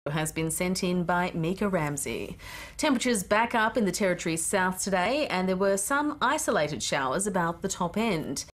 has been sent in by Mika Ramsey. Temperatures back up in the Territory's south today, and there were some isolated showers about the top end.